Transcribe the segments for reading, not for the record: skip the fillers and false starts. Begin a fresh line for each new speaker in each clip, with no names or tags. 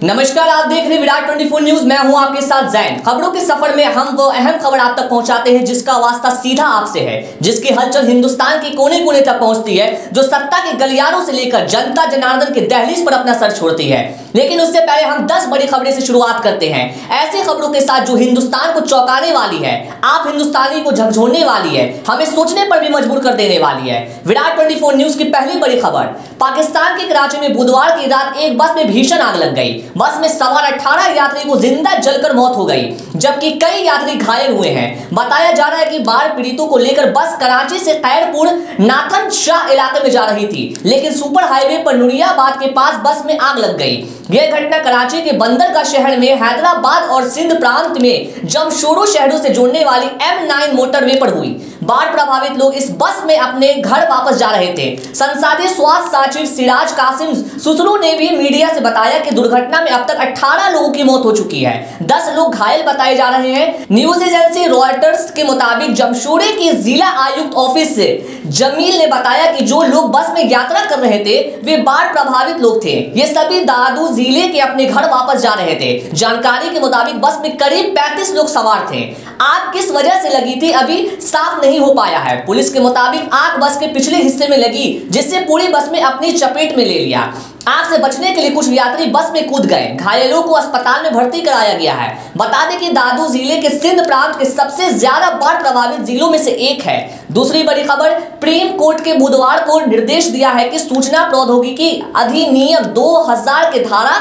नमस्कार, आप देख रहे हैं विराट 24 न्यूज। मैं हूं आपके साथ जैन। खबरों के सफर में हम वो अहम खबर आप तक पहुंचाते हैं जिसका वास्ता सीधा आपसे है, जिसकी हलचल हिंदुस्तान के कोने कोने तक पहुंचती है, जो सत्ता के गलियारों से लेकर जनता जनार्दन के दहलीज पर अपना सर छोड़ती है। लेकिन उससे पहले हम 10 बड़ी खबरें से शुरुआत करते हैं, ऐसी खबरों के साथ जो हिंदुस्तान को चौंकाने वाली है, आप हिंदुस्तानी को झकझोरने वाली है, हमें सोचने पर भी मजबूर कर देने वाली है। विराट 24 न्यूज की पहली बड़ी खबर, पाकिस्तान के कराची में बुधवार की रात एक बस में भीषण आग लग गई। बस में सवार 18 यात्री को जिंदा जलकर मौत हो गई, जबकि कई यात्री घायल हुए हैं। बताया जा रहा है कि बाढ़ पीड़ितों को लेकर बस कराची से खैरपुर नाथन शाह इलाके में जा रही थी, लेकिन सुपर हाईवे पर नुरियाबाद के पास बस में आग लग गई। यह घटना कराची के बंदरगाह शहर में हैदराबाद और सिंध प्रांत में जमशोरो शहरों से जोड़ने वाली M9 मोटरवे पर हुई। बाढ़ प्रभावित लोग इस बस में अपने घर वापस जा रहे थे। संसदीय स्वास्थ्य सचिव सिराज कासिम सुसरू ने भी मीडिया से बताया कि दुर्घटना में अब तक 18 लोगों की मौत हो चुकी है, 10 लोग घायल बताए जा रहे हैं। न्यूज एजेंसी रॉयटर्स के मुताबिक जमशोरे के जिला आयुक्त ऑफिस से जमील ने बताया कि जो लोग बस में यात्रा कर रहे थे वे बाढ़ प्रभावित लोग थे। ये सभी दादू जिले के अपने घर वापस जा रहे थे। जानकारी के मुताबिक बस में करीब 35 लोग सवार थे। आग किस वजह से लगी थी अभी साफ नहीं हो पाया है। पुलिस के मुताबिक आग बस के पिछले हिस्से में लगी, जिससे पूरी बस में अपनी चपेट में ले लिया। आग से बचने के लिए कुछ यात्री बस में कूद गए। घायलों को अस्पताल में भर्ती कराया गया है। बता दें कि दादू जिले के सिंध प्रांत के सबसे ज्यादा बाढ़ प्रभावित जिलों में से एक है। दूसरी बड़ी खबर, सुप्रीम कोर्ट के बुधवार को निर्देश दिया है कि सूचना प्रौद्योगिकी अधिनियम 2000 के धारा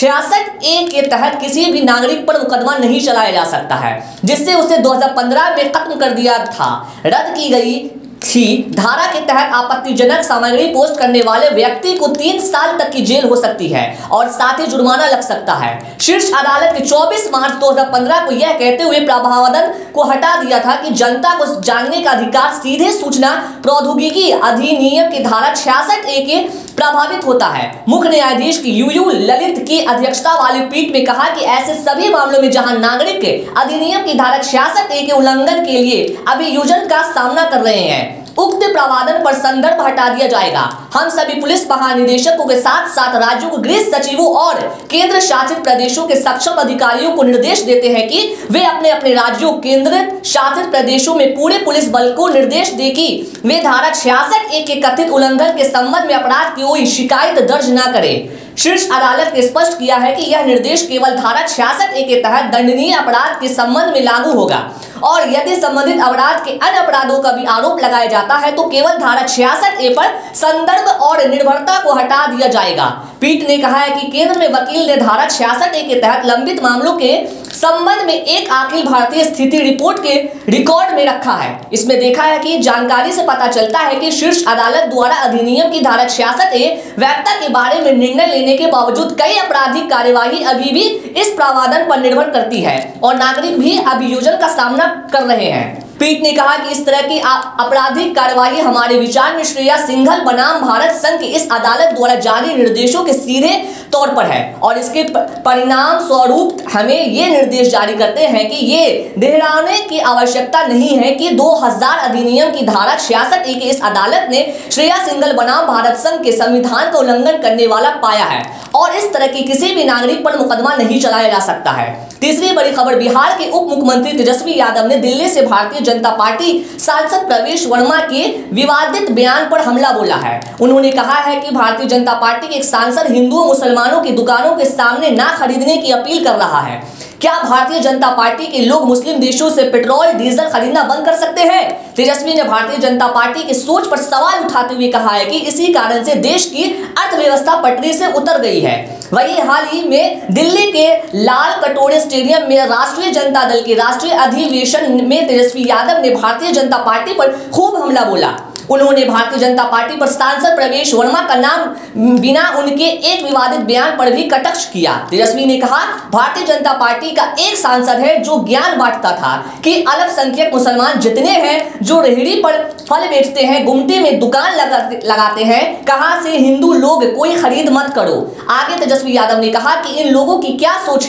66A के तहत किसी भी नागरिक पर मुकदमा नहीं चलाया जा सकता है, जिससे उसे 2015 में खत्म कर दिया था। रद्द की गई थी धारा के तहत आपत्तिजनक सामग्री पोस्ट करने वाले व्यक्ति को 3 साल तक की जेल हो सकती है और साथ ही जुर्माना लग सकता है। शीर्ष अदालत ने 24 मार्च 2015 को यह कहते हुए प्रावधान को हटा दिया था कि जनता को जानने का अधिकार सीधे सूचना प्रौद्योगिकी अधिनियम की धारा 66A के प्रभावित होता है। मुख्य न्यायाधीश की यूयू ललित की अध्यक्षता वाली पीठ में कहा कि ऐसे सभी मामलों में जहां नागरिक अधिनियम की धारा 66A के उल्लंघन के लिए अभियोजन का सामना कर रहे हैं, उक्त प्रावधान पर संदर्भ हटा दिया जाएगा। हम सभी पुलिस महानिदेशकों के साथ साथ राज्यों को गृह सचिवों और केंद्र शासित प्रदेशों के सक्षम अधिकारियों को निर्देश देते हैं कि वे अपने अपने राज्यों केंद्र शासित प्रदेशों में पूरे पुलिस बल को निर्देश दे कि वे धारा 66A के कथित उल्लंघन के संबंध में अपराध की कोई शिकायत दर्ज न करें। शीर्ष अदालत ने स्पष्ट किया है कि यह निर्देश केवल धारा 66A के तहत दंडनीय अपराध के संबंध में लागू होगा और यदि संबंधित अपराध के अन्य अपराधों का भी आरोप लगाया जाता है तो केवल धारा 66A पर संदर्भ और निर्भरता को हटा दिया जाएगा। पीठ ने कहा है कि केंद्र में वकील ने धारा 66A के तहत लंबित मामलों के संबंध में एक अखिल भारतीय स्थिति रिपोर्ट के रिकॉर्ड में रखा है। इसमें देखा है कि जानकारी से पता चलता है कि शीर्ष अदालत द्वारा अधिनियम की धारा 66A वैधता के बारे में निर्णय लेने के बावजूद कई आपराधिक कार्यवाही अभी भी इस प्रावधान पर निर्भर करती है और नागरिक भी अभियोजन का सामना कर रहे हैं। पीठ ने कहा कि इस तरह की आपराधिक कार्यवाही हमारे विचार में श्रेया सिंघल बनाम भारत संघ की इस अदालत द्वारा जारी निर्देशों के सीधे तौर पर है और इसके परिणाम स्वरूप हमें ये निर्देश जारी करते हैं कि ये दोहराने की आवश्यकता नहीं है कि 2000 अधिनियम की धारा 66A के इस अदालत ने श्रेया सिंघल बनाम भारत संघ के संविधान का उल्लंघन करने वाला पाया है और इस तरह की किसी भी नागरिक पर मुकदमा नहीं चलाया जा सकता है। तीसरी बड़ी खबर, बिहार के उप मुख्यमंत्री तेजस्वी यादव ने दिल्ली से भारतीय जनता पार्टी सांसद प्रवेश वर्मा के विवादित बयान पर हमला बोला है। उन्होंने कहा है कि भारतीय जनता पार्टी के एक सांसद हिंदुओं मुसलमानों की दुकानों के सामने ना खरीदने की अपील कर रहा है। क्या भारतीय जनता पार्टी के लोग मुस्लिम देशों से पेट्रोल डीजल खरीदना बंद कर सकते हैं? तेजस्वी ने भारतीय जनता पार्टी की सोच पर सवाल उठाते हुए कहा है कि इसी कारण से देश की अर्थव्यवस्था पटरी से उतर गई है। वहीं हाल ही में दिल्ली के लाल कटोरे स्टेडियम में राष्ट्रीय जनता दल के राष्ट्रीय अधिवेशन में तेजस्वी यादव ने भारतीय जनता पार्टी पर खूब हमला बोला। उन्होंने भारतीय जनता पार्टी पर सांसद प्रवेश वर्मा का नाम बिना उनके एक विवादित बयान पर भी कटाक्ष किया। तेजस्वी ने कहा, भारतीय जनता पार्टी का एक सांसद है जो ज्ञान बांटता था कि अल्पसंख्यक मुसलमान जितने हैं जो रेहड़ी पर फल बेचते हैं, गुमटी में दुकान लगाते हैं, कहां से हिंदू लोग कोई खरीद मत करो। आगे तेजस्वी यादव ने कहा कि इन लोगों की क्या सोच है,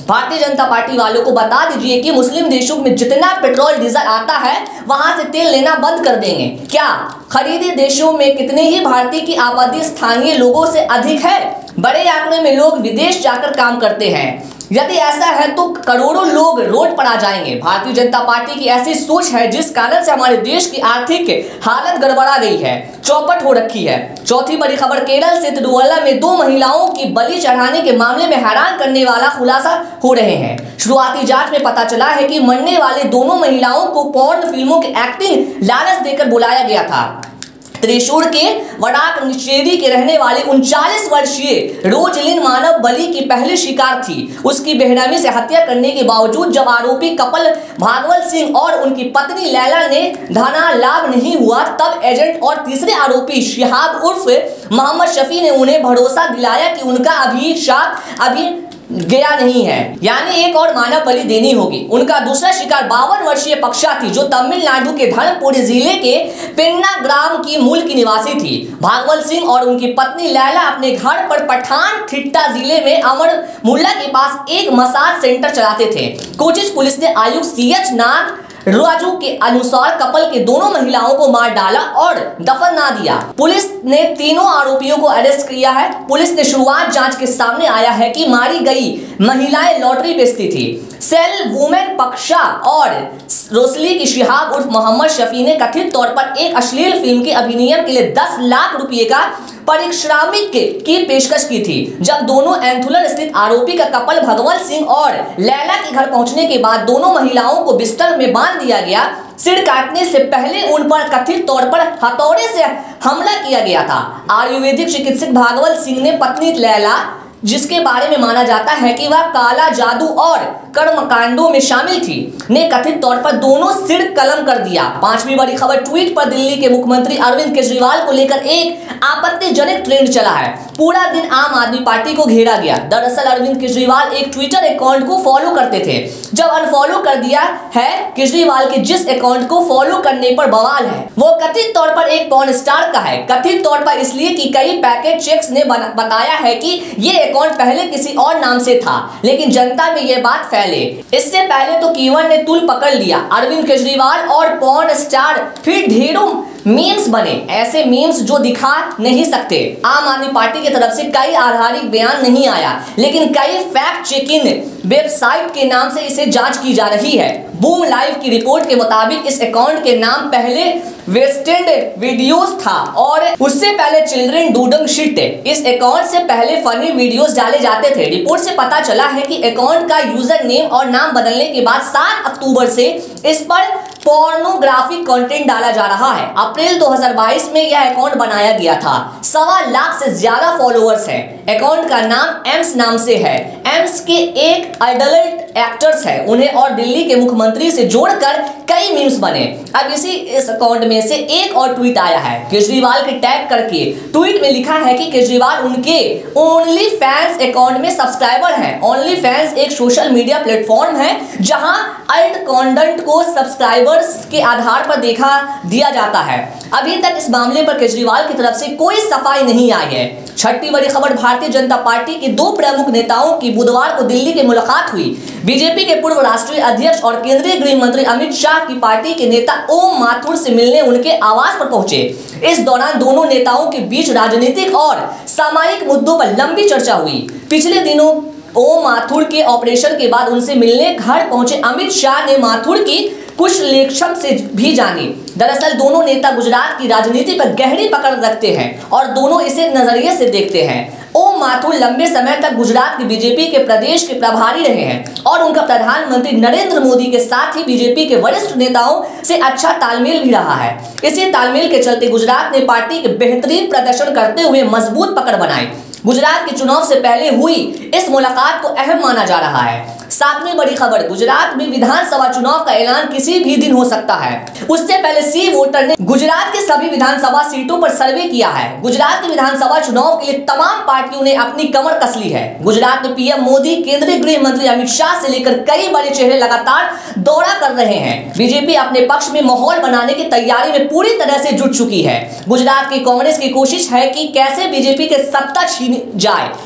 भारतीय जनता पार्टी वालों को बता दीजिए कि मुस्लिम देशों में जितना पेट्रोल डीजल आता है वहां से तेल लेना बंद कर देंगे। क्या खरीदी देशों में कितने ही भारतीय की आबादी स्थानीय लोगों से अधिक है? बड़े आंकड़े में लोग विदेश जाकर काम करते हैं। यदि ऐसा है तो करोड़ों लोग रोड पर आ जाएंगे। भारतीय जनता पार्टी की ऐसी सोच है जिस कारण से हमारे देश की आर्थिक हालत गड़बड़ा गई है, चौपट हो रखी है। चौथी बड़ी खबर, केरल से तिरुवल्ला में 2 महिलाओं की बलि चढ़ाने के मामले में हैरान करने वाला खुलासा हो रहे हैं। शुरुआती जांच में पता चला है कि मरने वाले दोनों महिलाओं को पोर्न फिल्मों की एक्टिंग लालच देकर बुलाया गया था। त्रिशूर के वड़ाक निषेधी के रहने वाली 39 वर्षीय रोजलिन मानव बलि की पहली शिकार थी। उसकी बेरहमी से हत्या करने के बावजूद जब आरोपी कपल भागवत सिंह और उनकी पत्नी लैला ने धना लाभ नहीं हुआ, तब एजेंट और तीसरे आरोपी शिहाब उर्फ मोहम्मद शफी ने उन्हें भरोसा दिलाया कि उनका अभिशाप अभी गया नहीं है, यानी एक और मानव बलि देनी होगी। उनका दूसरा शिकार 52 वर्षीय पक्षा थी जो तमिलनाडु के धर्मपुरी जिले के पेन्ना ग्राम की मूल की निवासी थी। भागवत सिंह और उनकी पत्नी लैला अपने घर पर पठानथिट्टा जिले में अमर मुल्ला के पास एक मसाज सेंटर चलाते थे। कोचिज पुलिस ने आयुक्त CH नाग राजू के अनुसार कपल के दोनों महिलाओं को मार डाला और दफन ना दिया। पुलिस ने तीनों आरोपियों को अरेस्ट किया है। पुलिस ने शुरुआत जांच के सामने आया है कि मारी गई महिलाएं लॉटरी बेचती थी। सेल वुमेन पक्षा और रोसली की शिहाब उर्फ मोहम्मद शफी ने कथित तौर पर एक अश्लील फिल्म के अभिनय के लिए 10 लाख रुपए का पारिश्रमिक की पेशकश की थी। जब दोनों एंथुलर स्थित आरोपी का कपल भगवत सिंह और लैला के घर पहुंचने के बाद दोनों महिलाओं को बिस्तर में बांध दिया गया। सिर काटने से पहले उन पर कथित तौर पर हथौड़े से हमला किया गया था। आयुर्वेदिक चिकित्सक भागवत सिंह ने पत्नी लैला, जिसके बारे में माना जाता है कि वह काला जादू और कर्मकांडों में शामिल थी, ने कथित तौर पर दोनों सिर कलम कर दिया। 5वीं बड़ी खबर, ट्वीट पर दिल्ली के मुख्यमंत्री अरविंद केजरीवाल को लेकर एक आपत्तिजनक ट्रेंड चला है। पूरा दिन आम आदमी पार्टी को घेरा गया। दरअसल अरविंद केजरीवाल एक ट्विटर अकाउंट को फॉलो करते थे, जब अनफॉलो कर दिया है। केजरीवाल के जिस अकाउंट को फॉलो करने पर बवाल है वो कथित तौर पर एक पॉर्न स्टार का है। कथित तौर पर इसलिए कि कई पैकेट चेक्स ने बताया है कि ये अकाउंट पहले किसी और नाम से था, लेकिन जनता में ये बात फैले। इससे पहले तो कीवन ने तूल पकड़ लिया। अरविंद केजरीवाल और पॉर्न स्टार, फिर ढेरों मीम्स बने, ऐसे मीम्स जो दिखा नहीं सकते। आम आदमी पार्टी की तरफ से कई आधारित बयान नहीं आया, लेकिन कई फैक्ट चेकिंग वेबसाइट के नाम से इसे जांच की जा रही है। बूम लाइव की रिपोर्ट के मुताबिक इस अकाउंट के नाम पहले वेस्टेंड वीडियोस था और उससे पहले चिल्ड्रन डूडंग शिट। इस अकाउंट से पहले फनी वीडियोस डाले जाते थे। रिपोर्ट से पता चला है कि अकाउंट का यूजर नेम और नाम बदलने के बाद 7 अक्टूबर से इस पर पोर्नोग्राफिक कंटेंट डाला जा रहा है। अप्रैल 2022 में यह अकाउंट बनाया गया था। 1.25 लाख से ज्यादा फॉलोअर्स हैं। अकाउंट का नाम एम्स नाम से है। एम्स के एक अडल्ट एक्टर्स है, उन्हें और दिल्ली के मुख्यमंत्री से जोड़कर कई मीम्स बने। अब इस अकाउंट में से एक और ट्वीट आया है केजरीवाल के टैग करके। ट्वीट में लिखा है कि केजरीवाल उनके ओनली फैंस अकाउंट में सब्सक्राइबर हैं। ओनली फैंस एक सोशल मीडिया प्लेटफॉर्म है जहां अल्ट कंटेंट को सब्सक्राइबर्स के आधार पर दिया जाता है। अभी तक इस मामले पर केजरीवाल की तरफ से कोई सफाई नहीं आई है। 6ठी बड़ी खबर, भारतीय जनता पार्टी के 2 प्रमुख नेताओं की बुधवार को दिल्ली की मुलाकात हुई। बीजेपी के पूर्व राष्ट्रीय अध्यक्ष और केंद्रीय गृह मंत्री अमित शाह की पार्टी के नेता ओम माथुर से मिलने उनके आवास पर पहुंचे। इस दौरान दोनों नेताओं के बीच राजनीतिक और सामाजिक मुद्दों पर लंबी चर्चा हुई। पिछले दिनों ओम माथुर के ऑपरेशन के बाद उनसे मिलने घर पहुंचे अमित शाह ने माथुर की कुछ लेखक से भी जानी। दरअसल दोनों नेता गुजरात की राजनीति पर गहरी पकड़ रखते हैं और दोनों इसे नजरिए से देखते हैं। ओम माथुर लंबे समय तक गुजरात की बीजेपी के प्रदेश के प्रभारी रहे हैं और उनका प्रधानमंत्री नरेंद्र मोदी के साथ ही बीजेपी के वरिष्ठ नेताओं से अच्छा तालमेल भी रहा है। इसी तालमेल के चलते गुजरात ने पार्टी के बेहतरीन प्रदर्शन करते हुए मजबूत पकड़ बनाई। गुजरात के चुनाव से पहले हुई इस मुलाकात को अहम माना जा रहा है। 7वीं बड़ी खबर, गुजरात में विधानसभा चुनाव का ऐलान किसी भी दिन हो सकता है। उससे पहले सी वोटर ने गुजरात के सभी विधानसभा सीटों पर सर्वे किया है। गुजरात के विधानसभा चुनाव के लिए तमाम पार्टियों ने अपनी कमर कस ली है। गुजरात में पीएम मोदी, केंद्रीय गृह मंत्री अमित शाह से लेकर कई बड़े चेहरे लगातार दौरा कर रहे हैं। बीजेपी अपने पक्ष में माहौल बनाने की तैयारी में पूरी तरह से जुट चुकी है। गुजरात की कांग्रेस की कोशिश है कि कैसे बीजेपी के सत्ता छीन जाए।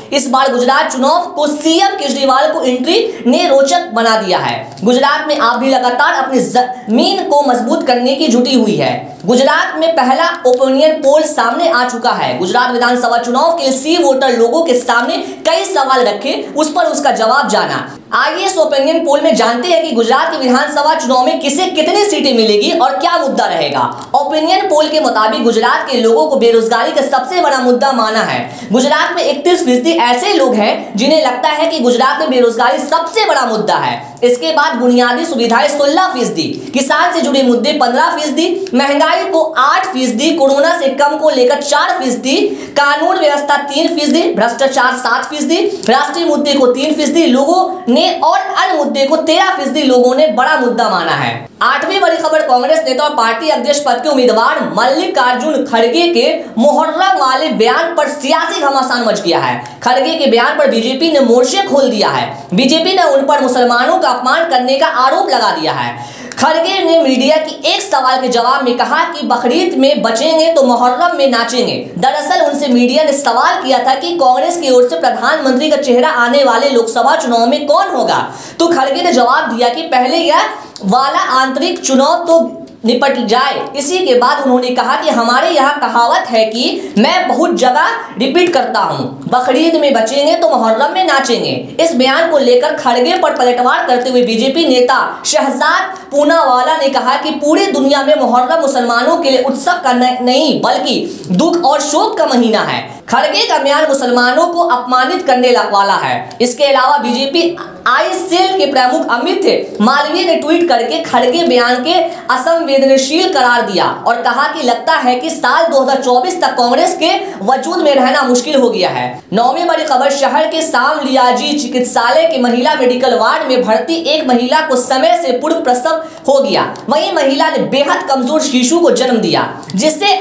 इस बार गुजरात चुनाव को सीएम केजरीवाल को एंट्री ने रोचक बना दिया है। गुजरात में आप भी लगातार अपनी जमीन को मजबूत करने की जुटी हुई है। गुजरात में पहला ओपिनियन पोल सामने आ चुका है। गुजरात विधानसभा चुनाव के लिए सी वोटर लोगों के सामने कई सवाल रखे, उस पर उसका जवाब जाना। आइए इस ओपिनियन पोल में जानते हैं कि गुजरात के विधानसभा चुनाव में किसे कितनी सीटें मिलेगी और क्या मुद्दा रहेगा। ओपिनियन पोल के मुताबिक गुजरात के लोगों को बेरोजगारी का सबसे बड़ा मुद्दा माना है। गुजरात में 31% ऐसे लोग हैं जिन्हें लगता है कि गुजरात में बेरोजगारी सबसे बड़ा मुद्दा है। इसके बाद बुनियादी सुविधाएं 16%, किसान से जुड़े मुद्दे 15%, महंगाई को 8%, कोरोना से कम को लेकर 4%, कानून व्यवस्था 3%, भ्रष्टाचार 7%, राष्ट्रीय मुद्दे को 3% लोगों ने और अन्य मुद्दे को 13% लोगों ने बड़ा मुद्दा माना है। 8वीं बड़ी खबर, कांग्रेस नेता और पार्टी अध्यक्ष पद के उम्मीदवार मल्लिकार्जुन खड़गे के मुहर्रम वाले बयान पर सियासी घमासान मच गया है। खड़गे के बयान पर बीजेपी ने मोर्चे खोल दिया है। बीजेपी ने उन पर मुसलमानों का अपमान करने का आरोप लगा दिया है। खड़गे ने मीडिया की एक सवाल के जवाब में कहा कि बकरीद में बचेंगे तो मुहर्रम में नाचेंगे। दरअसल उनसे मीडिया ने सवाल किया था कि कांग्रेस की ओर से प्रधानमंत्री का चेहरा आने वाले लोकसभा चुनाव में कौन होगा, तो खड़गे ने जवाब दिया कि पहले यह वाला आंतरिक चुनाव तो निपट जाए। इसी के बाद उन्होंने कहा कि हमारे यहाँ कहावत है कि मैं बहुत जगह रिपीट करता हूँ, बकरीद में बचेंगे तो मुहर्रम में नाचेंगे। इस बयान को लेकर खड़गे पर पलटवार करते हुए बीजेपी नेता शहजाद पूनावाला ने कहा कि पूरी दुनिया में मुहर्रम मुसलमानों के लिए उत्सव का नहीं बल्कि दुख और शोक का महीना है। खड़गे का बयान मुसलमानों को अपमानित करने वाला है। इसके अलावा बीजेपी आई सेल के प्रमुख अमित मालवीय ने ट्वीट करके खड़गे बयान के असंवेदनशील करार दिया और कहा कि लगता है कि साल 2024 तक कांग्रेस के वजूद में रहना मुश्किल हो गया है। 9वीं बड़ी खबर, शहर के सामलियाजी चिकित्सालय के महिला मेडिकल वार्ड में भर्ती एक महिला को समय से पूर्व प्रसव हो गया। वहीं महिला ने बेहद कमजोर शिशु को जन्म दिया, जिससे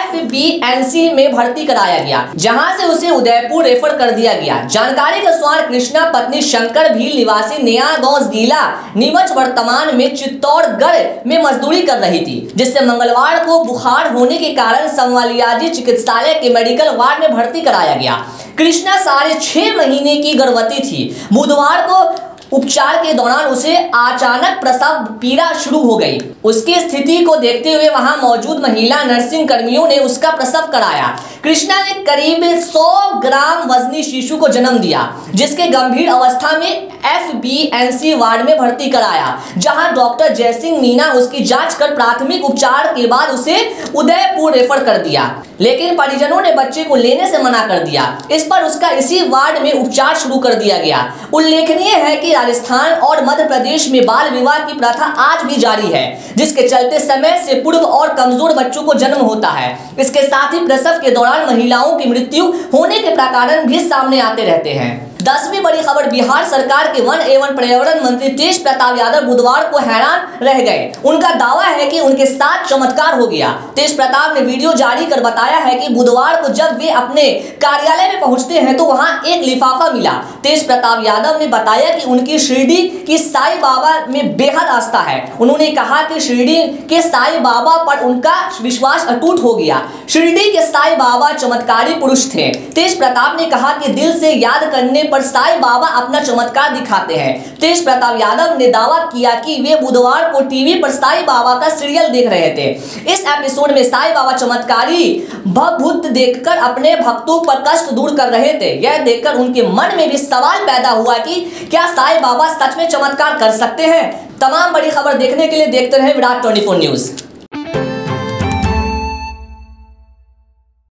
FBNC में भर्ती कराया गया, जहां से उसे उदयपुर रेफर कर दिया गया। जानकारी के अनुसार कृष्णा पत्नी शंकर भील निवासी नया गांव जिला नीमच वर्तमान में चित्तौड़गढ़ में मजदूरी कर रही थी, जिससे मंगलवार को बुखार होने के कारण समवालियाजी चिकित्सालय के मेडिकल वार्ड में भर्ती कराया गया। कृष्णा 6.5 महीने की गर्भवती थी। बुधवार को उपचार के दौरान उसे अचानक प्रसव पीड़ा शुरू हो गई। उसकी स्थिति को देखते हुए वहां मौजूद महिला नर्सिंग कर्मियों ने उसका प्रसव कराया। कृष्णा ने करीब 100 ग्राम वजनी शिशु को जन्म दिया, जिसके गंभीर अवस्था में FBNC वार्ड में भर्ती कराया, जहां डॉक्टर जयसिंह मीना उसकी जांच कर प्राथमिक उपचार के बाद उसे उदयपुर रेफर कर दिया, लेकिन परिजनों ने बच्चे को लेने से मना कर दिया। इस पर उसका इसी वार्ड में उपचार शुरू कर दिया गया। उल्लेखनीय है कि राजस्थान और मध्य प्रदेश में बाल विवाह की प्रथा आज भी जारी है, जिसके चलते समय से पूर्व और कमजोर बच्चों को जन्म होता है। इसके साथ ही प्रसव के दौरान महिलाओं की मृत्यु होने के प्रकरण भी सामने आते रहते हैं। 10वीं बड़ी खबर, बिहार सरकार के वन एवं पर्यावरण मंत्री तेज प्रताप यादव बुधवार को हैरान रह गए। उनका दावा है कि उनके साथ चमत्कार हो गया। तेज प्रताप ने वीडियो जारी कर बताया है कि बुधवार को जब वे अपने कार्यालय में पहुंचते हैं तो वहां एक लिफाफा मिला। तेज प्रताप यादव ने बताया कि उनकी शिरडी की साईं बाबा में बेहद आस्था है। उन्होंने कहा कि शिरडी के साईं बाबा पर उनका विश्वास अटूट हो गया। शिरडी के साईं बाबा चमत्कारी पुरुष थे। तेज प्रताप ने कहा कि दिल से याद करने पर साईं बाबा अपना चमत्कार दिखाते हैं। तेज प्रताप यादव ने दावा किया कि वे बुधवार को टीवी पर साईं बाबा का सीरियल देख रहे थे। इस एपिसोड में साईं बाबा चमत्कारी भवभूत देखकर अपने भक्तों पर कष्ट दूर कर रहे थे। यह देखकर उनके मन में भी सवाल पैदा हुआ कि क्या साईं बाबा सच में चमत्कार कर सकते हैं। तमाम बड़ी खबर देखने के लिए देखते रहे विराट 24 न्यूज।